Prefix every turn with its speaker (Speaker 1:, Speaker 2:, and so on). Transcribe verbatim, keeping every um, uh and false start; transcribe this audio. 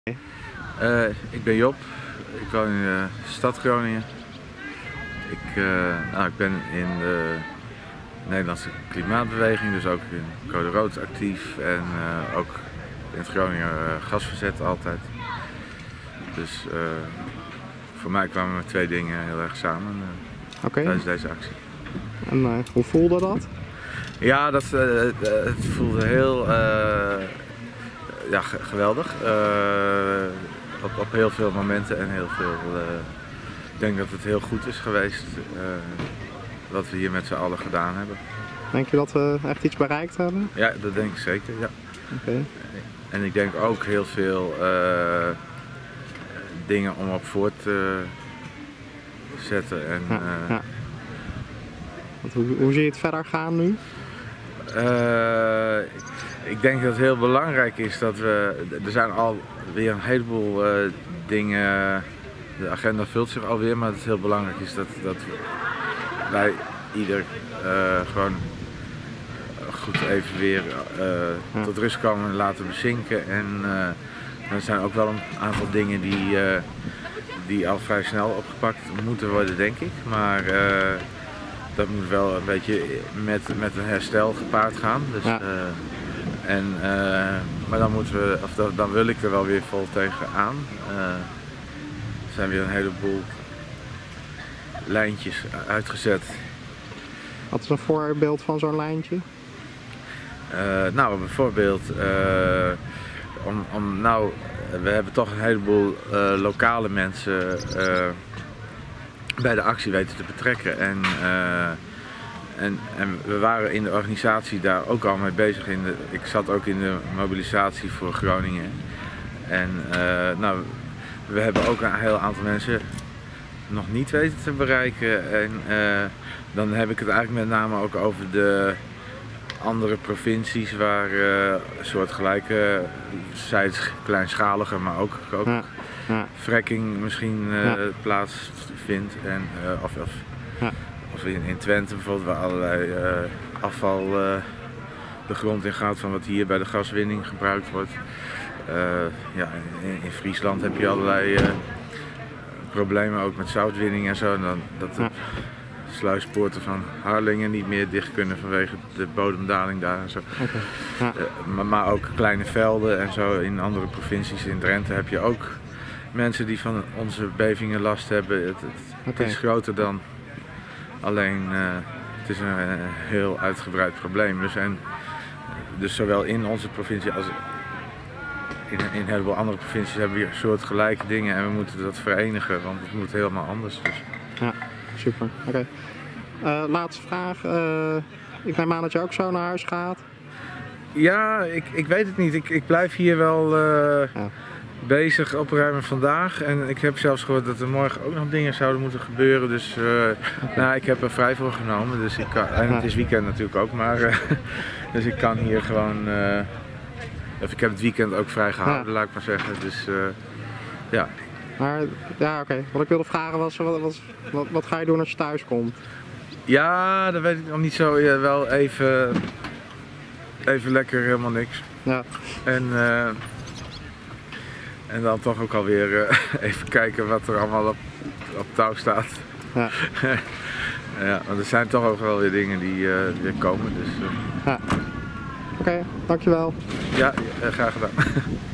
Speaker 1: Uh, ik ben Job, ik woon in de stad Groningen. Ik, uh, nou, ik ben in de Nederlandse klimaatbeweging, dus ook in Code Rood actief en uh, ook in het Groninger uh, gasverzet altijd. Dus uh, voor mij kwamen we twee dingen heel erg samen uh, okay. tijdens deze actie.
Speaker 2: En uh, hoe voelde dat?
Speaker 1: Ja, dat, uh, het voelde heel uh, ja, geweldig. Uh, op, op heel veel momenten en heel veel. Uh, ik denk dat het heel goed is geweest uh, wat we hier met z'n allen gedaan hebben.
Speaker 2: Denk je dat we echt iets bereikt hebben?
Speaker 1: Ja, dat denk ik zeker. Ja.
Speaker 2: Okay.
Speaker 1: En ik denk ook heel veel uh, dingen om op voort te zetten. En,
Speaker 2: ja,
Speaker 1: uh,
Speaker 2: ja. Want hoe, hoe zie je het verder gaan nu?
Speaker 1: Uh, ik denk dat het heel belangrijk is dat we, er zijn alweer een heleboel uh, dingen, de agenda vult zich alweer, maar het is heel belangrijk is dat, dat wij ieder uh, gewoon goed even weer uh, ja. tot rust komen en laten bezinken. En uh, er zijn ook wel een aantal dingen die, uh, die al vrij snel opgepakt moeten worden, denk ik. Maar uh, dat moet wel een beetje met, met een herstel gepaard gaan. Dus, ja. uh, en, uh, maar dan, moeten we, of dan, dan wil ik er wel weer vol tegenaan. Uh, er zijn weer een heleboel lijntjes uitgezet.
Speaker 2: Wat is een voorbeeld van zo'n lijntje?
Speaker 1: Uh, nou, bijvoorbeeld, uh, om, om, nou, we hebben toch een heleboel uh, lokale mensen uh, bij de actie weten te betrekken. En, uh, en, en we waren in de organisatie daar ook al mee bezig. In de, ik zat ook in de mobilisatie voor Groningen. En uh, nou, we hebben ook een heel aantal mensen nog niet weten te bereiken. En uh, dan heb ik het eigenlijk met name ook over de andere provincies waar uh, een soort gelijke, zij het kleinschaliger, maar ook, ook ja. Ja. fracking misschien uh, ja. plaatsvindt. En, uh, of of, ja. of in, in Twente bijvoorbeeld, waar allerlei uh, afval uh, de grond in gaat van wat hier bij de gaswinning gebruikt wordt. Uh, ja, in, in Friesland heb je allerlei uh, problemen ook met zoutwinning en zo. En dan, dat ja. sluispoorten van Harlingen niet meer dicht kunnen vanwege de bodemdaling daar en zo. Okay. Ja. Uh, maar, maar ook kleine velden en zo in andere provincies. In Drenthe heb je ook mensen die van onze bevingen last hebben. Het, het, okay. het is groter dan alleen, uh, het is een, een heel uitgebreid probleem. Dus, en, dus zowel in onze provincie als in, in een heleboel andere provincies hebben we soortgelijke dingen en we moeten dat verenigen, want het moet helemaal anders. Dus.
Speaker 2: Ja. Super, oké. Okay. Uh, laatste vraag. Uh, ik neem aan dat je ook zo naar huis gaat?
Speaker 1: Ja, ik, ik weet het niet. Ik, ik blijf hier wel uh, ja. bezig opruimen vandaag. En ik heb zelfs gehoord dat er morgen ook nog dingen zouden moeten gebeuren. Dus uh, okay. nou, ik heb er vrij voor genomen. Dus ik kan, en het is weekend natuurlijk ook. Maar, uh, dus ik kan hier gewoon... Uh, of ik heb het weekend ook vrij gehouden, ja. laat ik maar zeggen. Dus uh, ja.
Speaker 2: Maar ja, oké. Okay. Wat ik wilde vragen was, was wat, wat ga je doen als je thuis komt?
Speaker 1: Ja, dat weet ik nog niet zo. Ja, wel even, even lekker helemaal niks. Ja. En, uh, en dan toch ook alweer uh, even kijken wat er allemaal op, op touw staat. Ja. Ja, want er zijn toch ook wel weer dingen die uh, weer komen. Dus, uh.
Speaker 2: Ja. Oké, okay, dankjewel.
Speaker 1: Ja, graag gedaan.